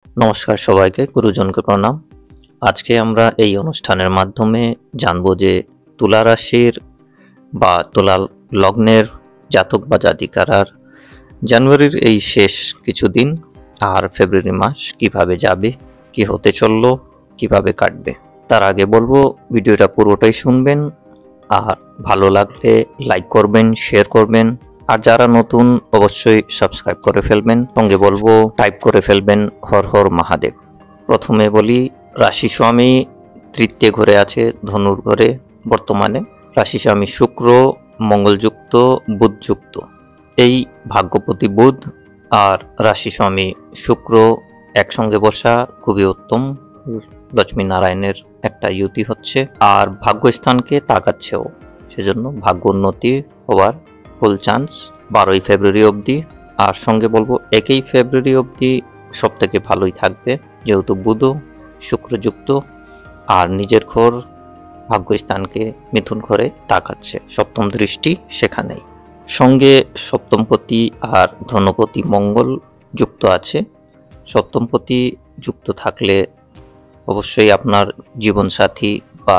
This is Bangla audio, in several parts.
নমস্কার সবাইকে, গুরুজনকে প্রণাম। আজকে আমরা এই অনুষ্ঠানের মাধ্যমে জানব যে তুলা রাশির বা তুলা লগ্নের জাতক বা জাতিকারার জানুয়ারির এই শেষ কিছুদিন আর ফেব্রুয়ারি মাস কিভাবে যাবে, কি হতে চলল, কিভাবে কাটবে। তার আগে বলবো ভিডিওটা পুরোটাই শুনবেন, আর ভালো লাগলে লাইক করবেন, শেয়ার করবেন, আর যারা নতুন অবশ্যই সাবস্ক্রাইব করে ফেলবেন। সঙ্গে বলবো টাইপ করে ফেলবেন হর হর মহাদেব। প্রথমে বলি, রাশি স্বামী তৃতীয় ঘরে আছে, ধনুর ঘরে বর্তমানে। রাশি স্বামী শুক্র মঙ্গলযুক্ত বুধযুক্ত, এই ভাগ্যপতি বুধ আর রাশি স্বামী শুক্র একসঙ্গে বসা খুবই উত্তম। লক্ষ্মী নারায়ণের একটা ইউতি হচ্ছে, আর ভাগ্যস্থানকে তাকাচ্ছেও, সেজন্য ভাগ্য উন্নতি হওয়ার ফুল চান্স 12ই ফেব্রুয়ারি অবধি। আর সঙ্গে বলবো 1ই ফেব্রুয়ারি অবধি সব থেকে ভালোই থাকবে, যেহেতু বুধ শুক্রযুক্ত আর নিজের ঘর ভাগ্যস্থানকে মিথুন ঘরে তাকাচ্ছে, সপ্তম দৃষ্টি সেখানেই। সঙ্গে সপ্তমপতি আর ধনপতি মঙ্গল যুক্ত আছে। সপ্তমপতি যুক্ত থাকলে অবশ্যই আপনার জীবনসাথী বা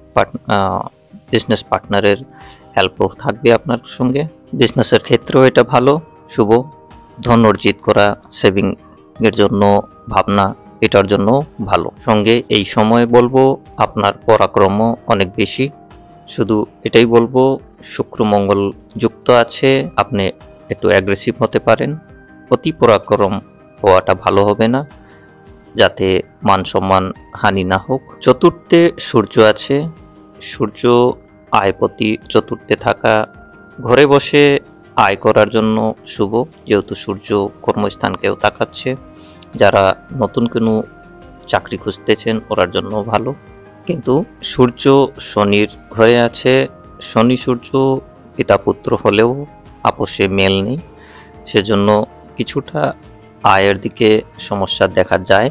বিজনেস পার্টনারের হেল্পও থাকবে আপনার সঙ্গে। বিজনেসের ক্ষেত্রেও এটা ভালো, শুভ। ধন অর্জিত করা, সেভিং এর জন্য ভাবনা, এটার জন্য ভালো। সঙ্গে এই সময় বলবো আপনার পরাক্রম অনেক বেশি। শুধু এটাই বলবো, শুক্র মঙ্গল যুক্ত আছে, আপনি একটু অ্যাগ্রেসিভ হতে পারেন। অতি পরাক্রম হওয়াটা ভালো হবে না, যাতে মান সম্মান হানি না হোক। চতুর্থে সূর্য আছে, সূর্য আয়পতি চতুর্থে থাকা, ঘরে বসে আয় করার জন্য শুভ, যেহেতু সূর্য কর্মস্থানকেও তাকাচ্ছে। যারা নতুন কোনো চাকরি খুঁজতেছেন ওরার জন্য ভালো। কিন্তু সূর্য শনির ঘরে আছে, শনি সূর্য পিতা পুত্র হলেও আপোষে মেল নেই, সেজন্য কিছুটা আয়ের দিকে সমস্যা দেখা যায়।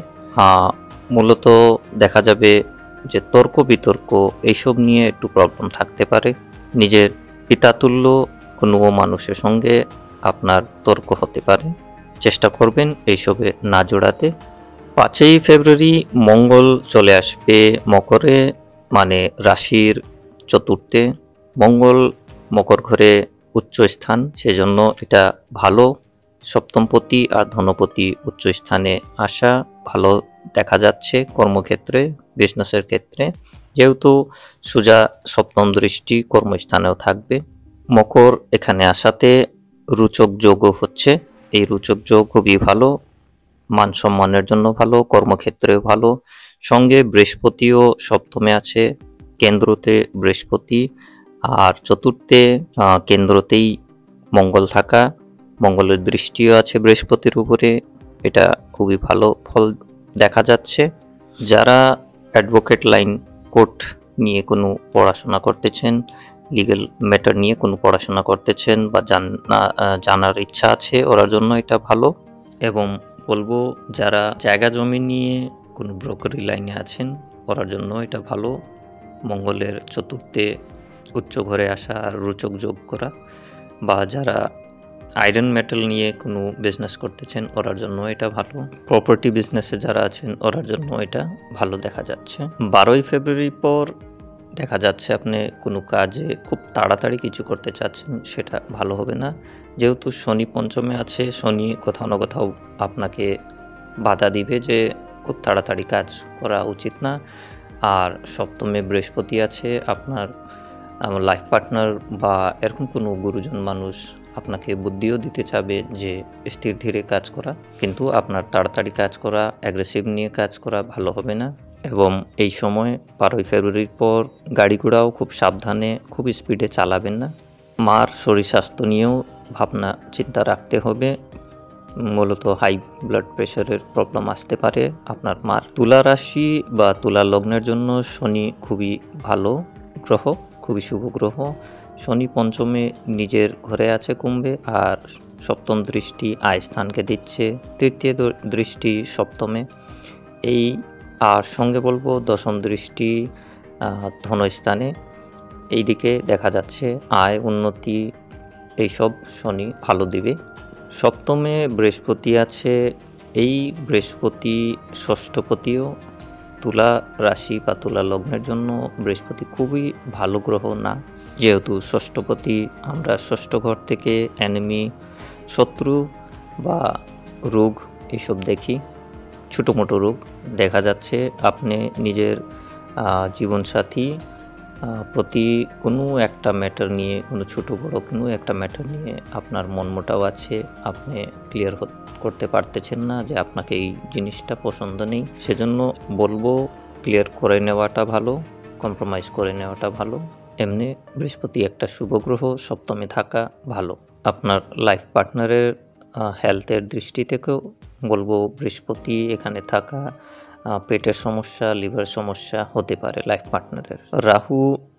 মূলত দেখা যাবে যে তর্ক বিতর্ক এইসব নিয়ে একটু প্রবলেম থাকতে পারে। নিজের পিতাতুল্য কোনো মানুষের সঙ্গে আপনার তর্ক হতে পারে, চেষ্টা করবেন এইসবে না জড়াতে। 5ই ফেব্রুয়ারি মঙ্গল চলে আসবে মকরে, মানে রাশির চতুর্থে। মঙ্গল মকর ঘরে উচ্চ স্থান, সেজন্য এটা ভালো। সপ্তমপতি আর ধনপতি উচ্চ স্থানে আসা ভালো দেখা যাচ্ছে কর্মক্ষেত্রে, বিজনেসের ক্ষেত্রে, যেহেতু সোজা সপ্তম দৃষ্টি কর্মস্থানেও থাকবে। মকর এখানে আসাতে রুচক যোগও হচ্ছে, এই রুচক যোগ খুবই ভালো, মান সম্মানের জন্য ভালো, কর্মক্ষেত্রেও ভালো। সঙ্গে বৃহস্পতিও সপ্তমে আছে, কেন্দ্রতে বৃহস্পতি, আর চতুর্থে কেন্দ্রতেই মঙ্গল থাকা, মঙ্গলের দৃষ্টিও আছে বৃহস্পতির উপরে, এটা খুবই ভালো ফল দেখা যাচ্ছে। যারা অ্যাডভোকেট লাইন, কোর্ট নিয়ে কোনো পড়াশোনা করতেছেন, লিগ্যাল ম্যাটার নিয়ে কোনো পড়াশোনা করতেছেন বা জানার ইচ্ছা আছে, ওরার জন্য এটা ভালো। এবং বলবো যারা জায়গা জমি নিয়ে কোনো ব্রোকারি লাইনে আছেন, ওরার জন্য এটা ভালো। মঙ্গলের চতুর্থে উচ্চ ঘরে আসা আর রুচক যোগ করা, বা যারা আয়রন মেটাল নিয়ে কোনো বিজনেস করতেছেন ওরার জন্য এটা ভালো। প্রপার্টি বিজনেসে যারা আছেন ওরার জন্য এটা ভালো দেখা যাচ্ছে। 12ই ফেব্রুয়ারির পর দেখা যাচ্ছে আপনি কোনো কাজে খুব তাড়াতাড়ি কিছু করতে চাচ্ছেন, সেটা ভালো হবে না, যেহেতু শনি পঞ্চমে আছে। শনি কোথাও না কোথাও আপনাকে বাধা দিবে যে খুব তাড়াতাড়ি কাজ করা উচিত না। আর সপ্তমে বৃহস্পতি আছে, আপনার লাইফ পার্টনার বা এরকম কোনো গুরুজন মানুষ আপনাকে বুদ্ধিও দিতে চাবে যে স্থির ধীরে কাজ করা, কিন্তু আপনার তাড়াতাড়ি কাজ করা, অ্যাগ্রেসিভ নিয়ে কাজ করা ভালো হবে না। এবং এই সময় 12ই ফেব্রুয়ারির পর গাড়ি ঘোড়াও খুব সাবধানে, খুব স্পিডে চালাবেন না। মার শরীর স্বাস্থ্য নিয়েও ভাবনা চিন্তা রাখতে হবে, মূলত হাই ব্লাড প্রেশারের প্রবলেম আসতে পারে আপনার মার। তুলা রাশি বা তুলা লগ্নের জন্য শনি খুবই ভালো গ্রহ, খুবই শুভ গ্রহ। শনি পঞ্চমে নিজের ঘরে আছে কুম্ভে, আর সপ্তম দৃষ্টি আয় স্থানকে দিচ্ছে, তৃতীয় দৃষ্টি সপ্তমে। এই আর সঙ্গে বলবো দশম দৃষ্টি ধনস্থানে, এই দিকে দেখা যাচ্ছে আয় উন্নতি এইসব শনি ভালো দিবে। সপ্তমে বৃহস্পতি আছে, এই বৃহস্পতি ষষ্ঠপতিও তুলা রাশি বা তুলা লগ্নের জন্য বৃহস্পতি খুবই ভালো গ্রহ না, যেহেতু ষষ্ঠপতি আমরা ষষ্ঠ ঘর থেকে এনিমি, শত্রু বা রোগ এসব দেখি, ছোটো মোটো রোগ দেখা যাচ্ছে। আপনি নিজের জীবনসাথী প্রতি কোনো একটা ম্যাটার নিয়ে, কোনো ছোটো বড়ো কোনো একটা ম্যাটার নিয়ে আপনার মনমোটাও আছে, আপনি ক্লিয়ার করতে পারতেছেন না যে আপনাকে এই জিনিসটা পছন্দ নেই। সেজন্য বলবো ক্লিয়ার করে নেওয়াটা ভালো, কম্প্রোমাইজ করে নেওয়াটা ভালো। এমনি বৃহস্পতি একটা শুভ গ্রহ, সপ্তমে থাকা ভালো। আপনার লাইফ পার্টনারের হেলথের দৃষ্টি থেকেও বলবো বৃহস্পতি এখানে থাকা পেটের সমস্যা, লিভার সমস্যা হতে পারে লাইফ পার্টনারের। রাহু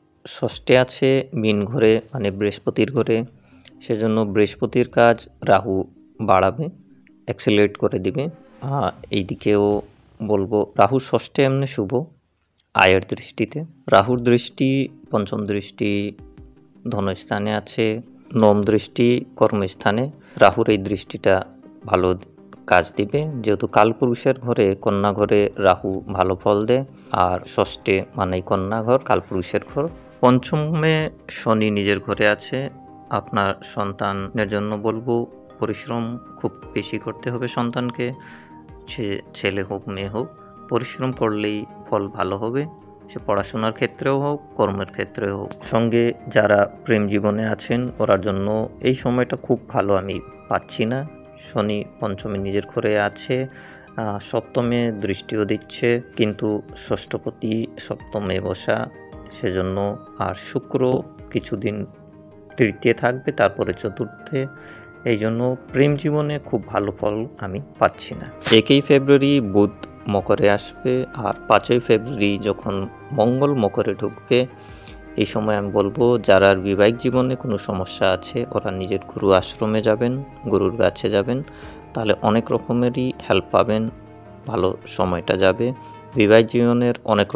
ষষ্ঠে আছে মীন ঘরে, মানে বৃহস্পতির ঘরে, সেজন্য বৃহস্পতির কাজ রাহু বাড়াবে, অ্যাক্সিলারেট করে দিবে। এই দিকেও বলবো রাহু ষষ্ঠে এমনি শুভ আয়ের দৃষ্টিতে। রাহুর দৃষ্টি, পঞ্চম দৃষ্টি ধনস্থানে আছে, নবম দৃষ্টি কর্মস্থানে। রাহুর এই দৃষ্টিটা ভালো কাজ দিবে, যেহেতু কালপুরুষের ঘরে, কন্যা ঘরে রাহু ভালো ফল দেয়, আর ষষ্ঠে মানে কন্যা ঘর, কালপুরুষের ঘর। পঞ্চমে শনি নিজের ঘরে আছে। আপনার সন্তানের জন্য বলবো পরিশ্রম খুব বেশি করতে হবে সন্তানকে, সে ছেলে হোক মেয়ে হোক, পরিশ্রম করলেই ফল ভালো হবে, সে পড়াশোনার ক্ষেত্রেও হোক, কর্মের ক্ষেত্রেও হোক। সঙ্গে যারা প্রেম জীবনে আছেন ওরার জন্য এই সময়টা খুব ভালো আমি পাচ্ছি না। শনি পঞ্চমে নিজের ঘরে আছে, সপ্তমে দৃষ্টিও দিচ্ছে, কিন্তু ষষ্ঠপতি সপ্তমে বসা, সেজন্য। আর শুক্র কিছুদিন তৃতীয় থাকবে, তারপরে চতুর্থে, এই জন্য প্রেম জীবনে খুব ভালো ফল আমি পাচ্ছি না। 1 ফেব্রুয়ারি বুধ মকরে আসবে, আর 5 ফেব্রুয়ারি যখন মঙ্গল মকরে ঢুকবে, এই সময় আমি বলবো যারা বিবাহিক জীবনে কোনো সমস্যা আছে ওরা নিজের গুরু আশ্রমে যাবেন, গুরুর কাছে যাবেন, তাহলে অনেক রকমেরই হেল্প পাবেন, ভালো সময়টা যাবে। বিবাহিক জীবনের অনেক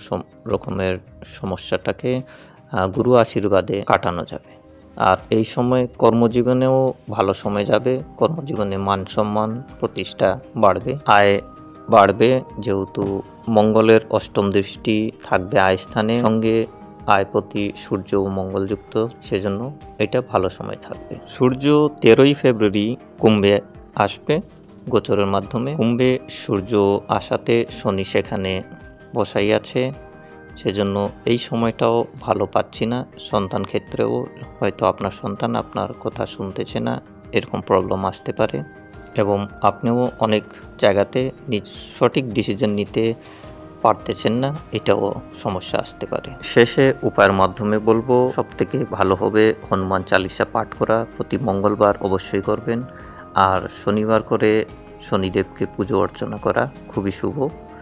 রকমের সমস্যাটাকে গুরু আশীর্বাদে কাটানো যাবে। আর এই সময় কর্মজীবনেও ভালো সময় যাবে, কর্মজীবনে মান সম্মান প্রতিষ্ঠা বাড়বে, আয় বাড়বে, যেহেতু মঙ্গলের অষ্টম দৃষ্টি থাকবে আয় স্থানে, সঙ্গে আয়পতি সূর্য ও মঙ্গলযুক্ত, সেজন্য এটা ভালো সময় থাকবে। সূর্য 13 ফেব্রুয়ারি কুম্ভে আসবে গোচরের মাধ্যমে। কুম্ভে সূর্য আসাতে শনি সেখানে বসাই আছে, সেজন্য এই সময়টাও ভালো পাচ্ছি না। সন্তান ক্ষেত্রেও হয়তো আপনার সন্তান আপনার কথা শুনতেছে না, এরকম প্রবলেম আসতে পারে, এবং আপনিও অনেক জায়গাতে সঠিক ডিসিশন নিতে পারতেছেন না, এটাও সমস্যা আসতে পারে। শেষে উপায়ের মাধ্যমে বলবো সবথেকে ভালো হবে হনুমান চালিসা পাঠ করা, প্রতি মঙ্গলবার অবশ্যই করবেন, আর শনিবার করে শনিদেবকে পুজো অর্চনা করা খুবই শুভ,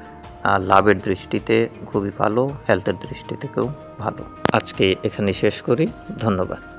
আর লাভের দৃষ্টিতে খুবই ভালো, হেলথের দৃষ্টি থেকেও ভালো। আজকে এখানে শেষ করি, ধন্যবাদ।